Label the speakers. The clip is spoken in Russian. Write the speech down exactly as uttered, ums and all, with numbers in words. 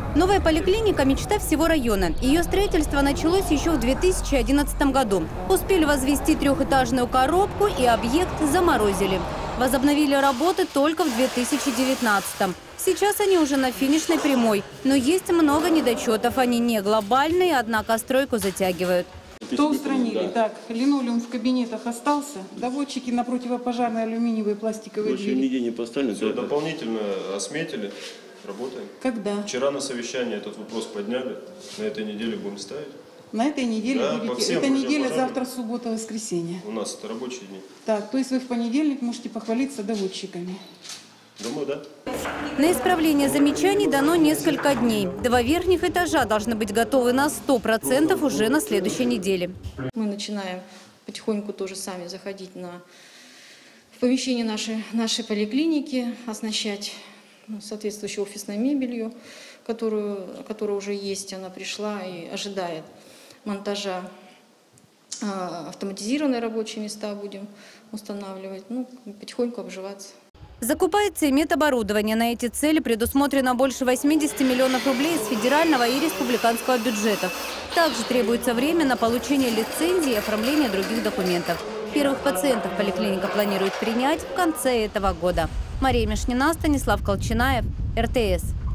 Speaker 1: Новая поликлиника – мечта всего района. Ее строительство началось еще в две тысячи одиннадцатом году. Успели возвести трехэтажную коробку и объект заморозили. Возобновили работы только в две тысячи девятнадцатом. Сейчас они уже на финишной прямой. Но есть много недочетов. Они не глобальные, однако стройку затягивают.
Speaker 2: Что устранили? Так, линолеум в кабинетах остался. Доводчики на противопожарные алюминиевые пластиковые
Speaker 3: Еще
Speaker 2: двери.
Speaker 3: нигде не поставлено.
Speaker 4: Все, дополнительно осметили. Работаем.
Speaker 2: Когда?
Speaker 4: Вчера на совещании этот вопрос подняли. На этой неделе будем ставить.
Speaker 2: На этой неделе
Speaker 4: Да,
Speaker 2: будете.
Speaker 4: по всем
Speaker 2: Это неделя,
Speaker 4: противопожарным.
Speaker 2: завтра, суббота, воскресенье.
Speaker 4: У нас это рабочие дни.
Speaker 2: Так, то есть вы в понедельник можете похвалиться доводчиками.
Speaker 4: Думаю, да.
Speaker 1: На исправление замечаний дано несколько дней. Два верхних этажа должны быть готовы на сто процентов уже на следующей неделе.
Speaker 5: Мы начинаем потихоньку тоже сами заходить на в помещение нашей, нашей поликлиники, оснащать соответствующей офисной мебелью, которую, которая уже есть, она пришла и ожидает монтажа. Автоматизированные рабочие места будем устанавливать, ну, потихоньку обживаться.
Speaker 1: Закупается и медоборудование. На эти цели предусмотрено больше восьмидесяти миллионов рублей из федерального и республиканского бюджетов. Также требуется время на получение лицензии и оформление других документов. Первых пациентов поликлиника планирует принять в конце этого года. Мария Мишнина, Станислав Колчинаев, эр тэ эс.